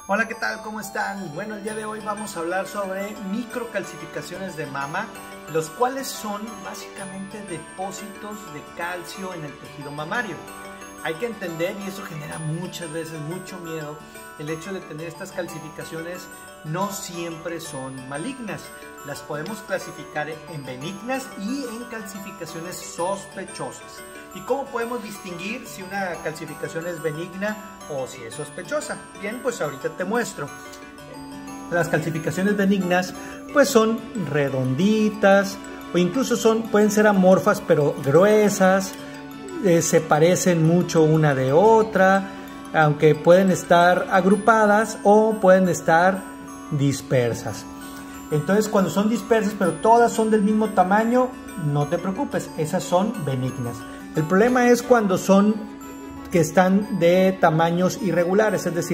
Hola, ¿qué tal? ¿Cómo están? Bueno, el día de hoy vamos a hablar sobre microcalcificaciones de mama, los cuales son básicamente depósitos de calcio en el tejido mamario. Hay que entender, y eso genera muchas veces mucho miedo, el hecho de tener estas calcificaciones no siempre son malignas. Las podemos clasificar en benignas y en calcificaciones sospechosas. ¿Y cómo podemos distinguir si una calcificación es benigna o si es sospechosa? Bien, pues ahorita te muestro. Las calcificaciones benignas pues son redonditas o incluso pueden ser amorfas pero gruesas, se parecen mucho una de otra, aunque pueden estar agrupadas o pueden estar dispersas. Entonces, cuando son dispersas pero todas son del mismo tamaño, no te preocupes, esas son benignas. El problema es cuando están de tamaños irregulares, es decir,